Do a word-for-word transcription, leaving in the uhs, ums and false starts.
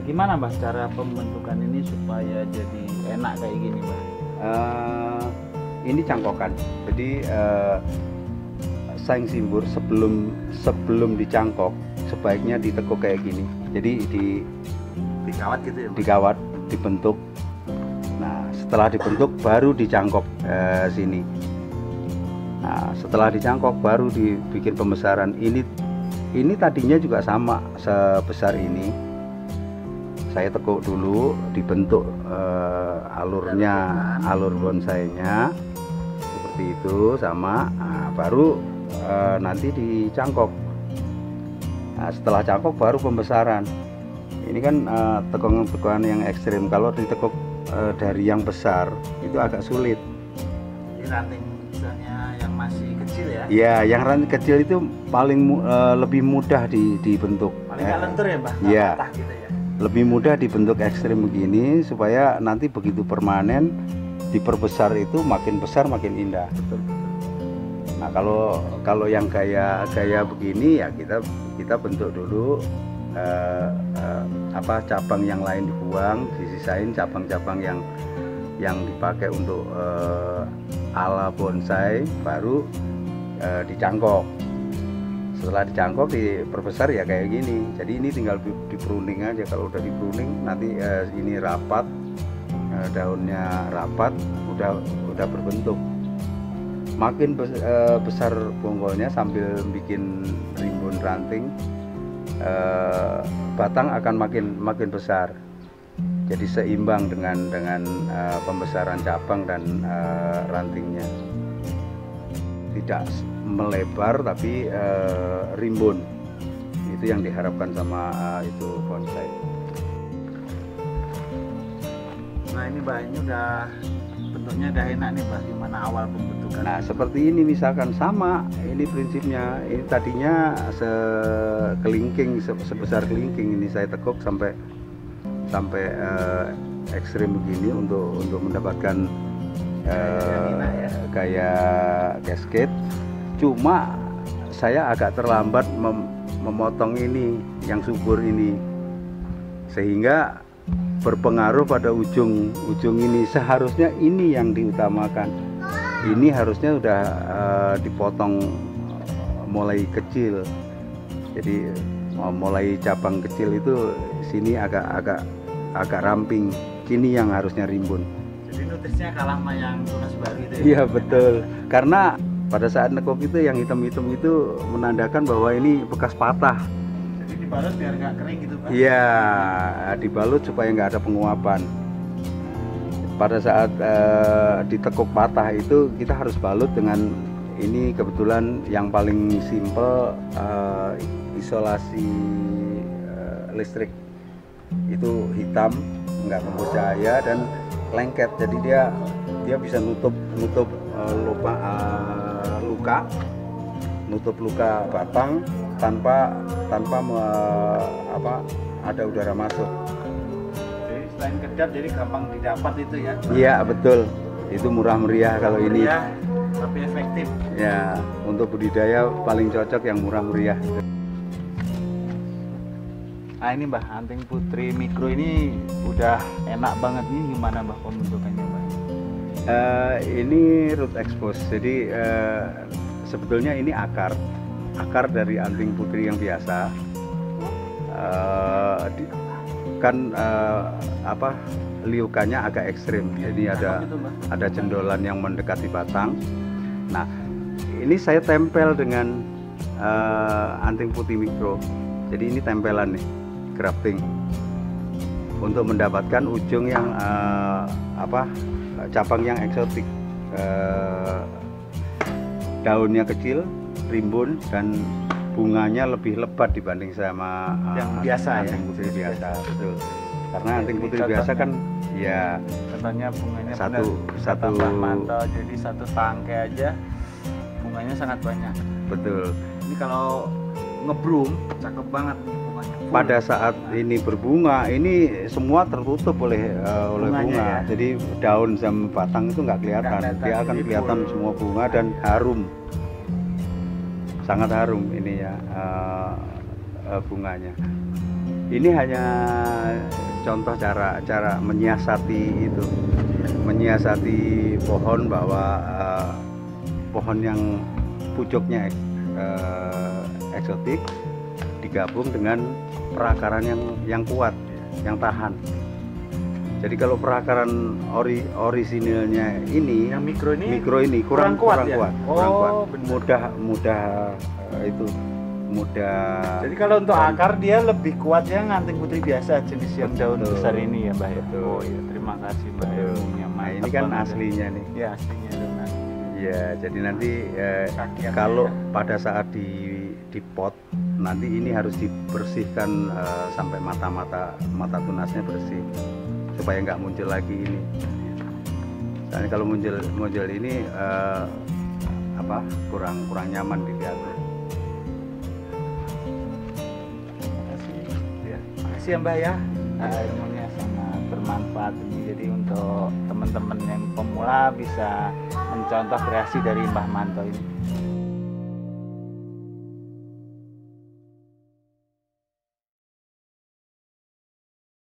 Gimana Mbah cara pembentukan ini supaya jadi enak kayak gini Mbah? Uh, ini cangkokan. Jadi uh, saing simbur sebelum sebelum dicangkok sebaiknya ditekuk kayak gini. Jadi di Dikawat gitu ya Mbah? Dikawat, dibentuk. Nah setelah dibentuk baru dicangkok uh, sini. Nah setelah dicangkok baru dibikin pembesaran. Ini ini tadinya juga sama sebesar ini. Saya tekuk dulu, dibentuk uh, alurnya, alur bonsainya seperti itu sama. Nah, baru uh, nanti dicangkok. Nah, setelah cangkok baru pembesaran. Ini kan uh, tekungan-tekungan yang ekstrim. Kalau ditekuk uh, dari yang besar itu agak sulit. Jadi ranting misalnya yang masih kecil ya? Iya, yang ranting kecil itu paling uh, lebih mudah di, dibentuk. Paling nggak lentur ya Mbah? Iya. Gitu ya? Lebih mudah dibentuk ekstrim begini supaya nanti begitu permanen diperbesar itu makin besar makin indah. Betul. Nah kalau kalau yang gaya gaya begini ya kita kita bentuk dulu uh, uh, apa cabang yang lain dibuang, disisain cabang-cabang yang yang dipakai untuk uh, ala bonsai baru uh, dicangkok. Setelah dicangkok diperbesar ya kayak gini. Jadi ini tinggal di pruning aja. Kalau udah di pruning nanti eh, ini rapat, eh, daunnya rapat, udah udah berbentuk. Makin bes, eh, besar bonggolnya sambil bikin rimbun ranting, eh, batang akan makin makin besar. Jadi seimbang dengan dengan eh, pembesaran cabang dan eh, rantingnya. Tidak melebar tapi uh, rimbun, itu yang diharapkan sama uh, itu bonsai. Nah ini Mbah, ini udah bentuknya udah enak nih Mbah. Gimana awal pembentukan? Nah seperti ini misalkan sama, ini prinsipnya. Ini tadinya sekelingking, sebesar kelingking, ini saya tekuk sampai sampai uh, ekstrim begini untuk untuk mendapatkan uh, gaya cascade. Cuma saya agak terlambat mem memotong ini yang subur ini, sehingga berpengaruh pada ujung-ujung ini. Seharusnya ini yang diutamakan. Ini harusnya udah uh, dipotong mulai kecil. Jadi mulai cabang kecil itu sini agak-agak agak ramping. Kini yang harusnya rimbun. Jadi nutrisinya kalah sama yang tunas baru itu ya? Iya betul. Karena pada saat nekuk itu yang hitam-hitam itu menandakan bahwa ini bekas patah. Jadi dibalut biar nggak kering gitu Pak? Iya, dibalut supaya nggak ada penguapan. Pada saat uh, ditekuk patah itu kita harus balut dengan ini, kebetulan yang paling simple uh, isolasi uh, listrik. Itu hitam, nggak membus cahaya dan lengket. Jadi dia dia bisa nutup nutup uh, lupa uh, luka, nutup luka batang tanpa tanpa me, apa ada udara masuk. Jadi selain kedap jadi gampang didapat itu ya? Iya betul, itu murah meriah kalau ini. Meriah, tapi efektif. Ya untuk budidaya paling cocok yang murah meriah. Nah ini Mbah, anting putri mikro ini udah enak banget nih. Gimana Mbah pembentukannya Mbah? Uh, ini root expose, jadi uh, sebetulnya ini akar akar dari anting putri yang biasa. Uh, di, kan uh, apa liukannya agak ekstrim, jadi ada ada cendolan yang mendekati batang. Nah ini saya tempel dengan uh, anting putih mikro, jadi ini tempelan nih, grafting untuk mendapatkan ujung yang uh, apa cabang yang eksotik, uh, daunnya kecil, rimbun dan bunganya lebih lebat dibanding sama uh, yang biasa anting ya? putri biasa, betul. Karena anting Ini putri contohnya, biasa kan ya contohnya bunganya satu benar, satu tambah mantau, jadi satu tangkai aja bunganya sangat banyak. betul. Ini kalau ngebrum cakep banget nih bunganya. Pada saat ini berbunga ini semua tertutup oleh uh, oleh Bunganya bunga, ya? jadi daun sama batang itu nggak kelihatan. Nggak kelihatan, Dia akan jadi kelihatan full. semua bunga dan harum, sangat harum ini ya uh, uh, bunganya. ini hanya contoh cara cara menyiasati itu, menyiasati pohon bahwa uh, pohon yang pucuknya uh, eksotik digabung dengan perakaran yang yang kuat, yang tahan. Jadi kalau perakaran ori, orisinilnya ini, yang mikro ini, mikro ini kurang, kurang kuat, kurang ya? kuat, Oh, kurang kuat. benar. Mudah mudah uh, itu mudah. Jadi kalau untuk akar dia lebih kuat ya nganting putri biasa jenis yang daun Betul. besar ini ya Mbah ya. Betul. Oh iya, terima kasih Mbah Betul. ilmunya. Nah Mantap ini kan banget ya. aslinya nih. Ya aslinya daun asli. Ya, jadi nanti eh, Kakiannya kalau ya. pada saat di di pot nanti ini harus dibersihkan eh, sampai mata-mata mata tunasnya bersih supaya nggak muncul lagi ini. Soalnya kalau muncul muncul ini eh, apa kurang kurang nyaman dilihat. Ya, makasih ya Mbak ya. Nah, ilmunya sangat bermanfaat ini. Jadi untuk teman-teman yang pemula bisa mencontoh kreasi dari Mbah Manto ini.